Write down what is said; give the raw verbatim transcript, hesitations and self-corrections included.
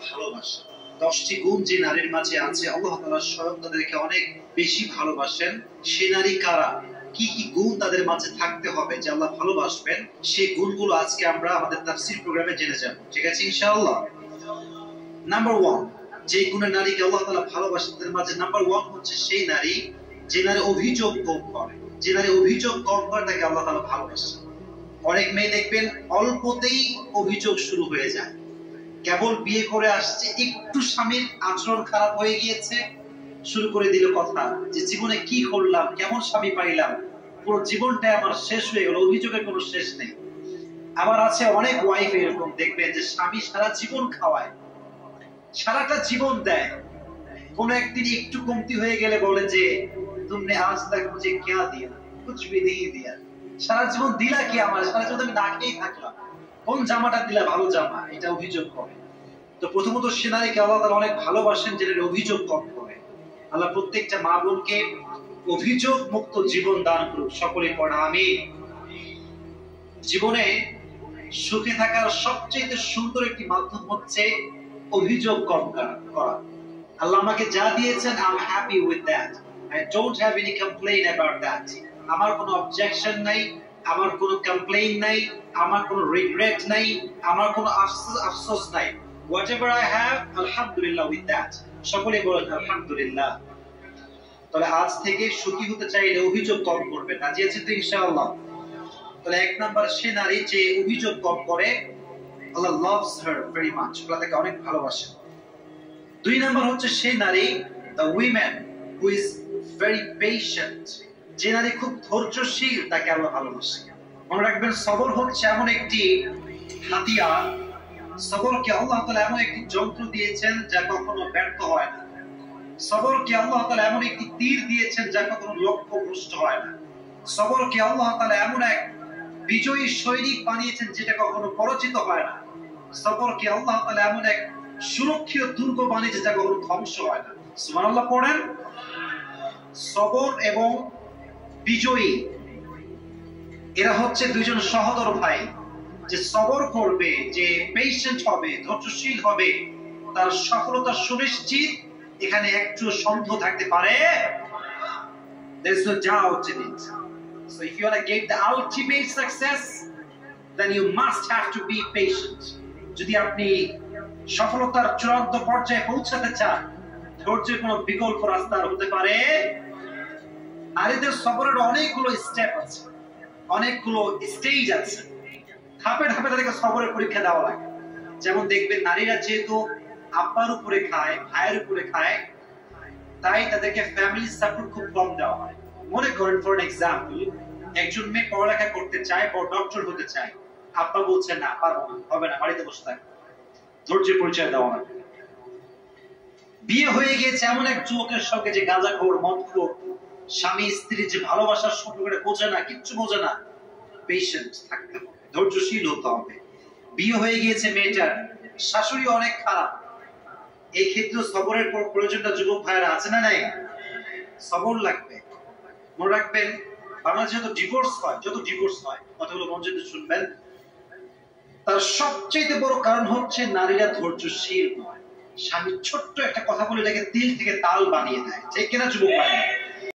ভালোবাসা। দশটি গুণ যে নারীর মাঝে আছে আল্লাহ তাআলা স্বয়ং তাদেরকে অনেক বেশি ভালোবাসেন। সে নারী কারা, কি কি গুণ তাদের মাঝে থাকতে হবে যে আল্লাহ ভালোবাসবেন, সেই গুণগুলো আজকে আমরা আমাদের তাফসীর প্রোগ্রামে জেনে যাব। ঠিক আছে ইনশাআল্লাহ। নাম্বার ওয়ান, যে গুণের নারীকে আল্লাহ তাআলা ভালোবাসেন তাদের মাঝে নাম্বার ওয়ান হচ্ছে সেই নারী যে নারী অভিযোগ কম করে। যে নারী অভিযোগ কম করে তাকে আল্লাহ তাআলা ভালোবাসেন। অনেক মেয়ে দেখবেন অল্পতেই অভিযোগ শুরু হয়ে যায়। কেবল বিয়ে করে আসছে, একটু স্বামীর আচরণ খারাপ হয়ে গিয়েছে, শুরু করে দিল কথা যে জীবনে কি করলাম, কেমন স্বামী পাইলাম, পুরো জীবনটাই আমার শেষ হয়ে গেল, অভিযোগের কোনো শেষ নেই। আবার আছে অনেক ওয়াইফ এরকম দেখবেন যে স্বামী সারা জীবন খাওয়ায়, সারাটা জীবন দেয়, কোন একদিন একটু কমতি হয়ে গেলে বলে যে তুমনে আজ তক মুঝে क्या दिया, कुछ भी नहीं दिया। সারা জীবন দিলা কি আমার, সারা জীবন আমি না খেয়েই থাকলাম, কোন জামাটা দিলা ভালো জামা, এটা অভিযোগ করে। তো প্রথমত সে নারীকে আল্লাহ তাআলা অনেক ভালোবাসেন যেটা অভিযোগ কম করে। আল্লাহ প্রত্যেকটা মা বোনকে অভিযোগ মুক্ত জীবন দান করুক, সকলে পড়া আমিন। জীবনে সুখে থাকার সবচেয়ে সুন্দর একটি মাধ্যম হচ্ছে অভিযোগ কম করা। আল্লাহ আমাকে যা দিয়েছেন I am happy with that, I don't have any complain about that. আমার কোনো অবজেকশন নাই, আমার কোনো কমপ্লেইন নাই, আমার কোনো রিগ্রেট নাই, আমার কোনো আফসোস নাই। whatever I have, alhamdulillah with that. সকলে বলেন আলহামদুলিল্লাহ। তাহলে আজ থেকে সুখী হতে চাইলে অভিযোগ কম করবে, রাজি আছেন তো ইনশাআল্লাহ? তাহলে এক নাম্বার সে নারী যে অভিযোগ কম করে, আল্লাহ loves her very much, আল্লাহ তাকে অনেক ভালোবাসেন। দুই নাম্বার হচ্ছে সে নারী, the woman who is very patient, যে নারী খুব ধৈর্যশীল, তাকে আল্লাহ ভালোবাসেন। মনে রাখবেন সবর হচ্ছে এমন একটি হাতিয়ার, সবরকে আল্লাহ তাআলা এমন একটি যন্ত্র দিয়েছেন যা কখনো ব্যর্থ হয় না। সবরকে আল্লাহ তাআলা এমন একটি তীর দিয়েছেন যা কখনো লক্ষ্য ভ্রষ্ট হয় না। সবরকে আল্লাহ তাআলা এমন এক বিজয়ী সৈনিক বানিয়েছেন যেটা কখনো পরাজিত হয় না। সবরকে আল্লাহ তাআলা এমন এক সুরক্ষিত দুর্গ বানিয়েছেন যা কখনো ধ্বংস হয় না। সুবহানাল্লাহ পড়েন। সবর এবং বিজয়ী এরা হচ্ছে দুইজন সহোদর ভাই। যে সবর করবে, যে পেশেন্ট হবে, ধৈর্যশীল হবে, তার সফলতা সুনিশ্চিত, এখানে একটু সন্দেহ থাকতে পারে। there is no doubt in it. So if you want to get the ultimate success, then you must have to be patient. যদি আপনি সফলতার চূড়ান্ত পর্যায়ে পৌঁছাতে চান, ধৈর্যের কোনো বিকল্প রাস্তা হতে পারে। নারীদের সবরের অনেকগুলো স্টেপ আছে, অনেকগুলো স্টেজ আছে, ধাপে ধাপে তাদেরকে সবরের পরীক্ষা দেওয়া লাগে। যেমন দেখবেন নারীরা যেহেতু আব্বার উপরে খায়, ভাইয়ের উপরে খায়, তাই তাদেরকে ফ্যামিলি সাপোর্ট খুব কম দেওয়া হয়। মনে করেন ফর এক্সাম্পল, একজন মেয়ে পড়ালেখা করতে চায়, বড় ডক্টর হতে চায়, আব্বা বলছে না পারবো না, হবে না, বাড়িতে বসে থাক, ধৈর্যের পরিচয় দেওয়া না। বিয়ে হয়ে গিয়েছে এমন এক যুবকের সঙ্গে যে গাঁজাখোর, মদখোর, স্বামী স্ত্রীর যে ভালোবাসার সম্পর্কটা বোঝে না, কিচ্ছু বোঝে না, পেশেন্ট থাকতে হবে, ধৈর্যশীল হতে হবে। বিয়ে হয়ে গিয়েছে মেয়েটার, শাশুড়ি অনেক খারাপ, এই ক্ষেত্রে সবরের প্রয়োজনটা যুবক ভাইয়েরা আছে না নাই? সবর লাগবে। মনে রাখবেন বাংলাদেশে যত ডিভোর্স হয়, যত ডিভোর্স হয়, কথাগুলো মনোযোগ দিয়ে শুনবেন, তার সবচেয়ে বড় কারণ হচ্ছে নারীরা ধৈর্যশীল নয়। স্বামী ছোট্ট একটা কথা বলে এটাকে তিল থেকে তাল বানিয়ে দেয়, ঠিক কিনা যুবক ভাইরা?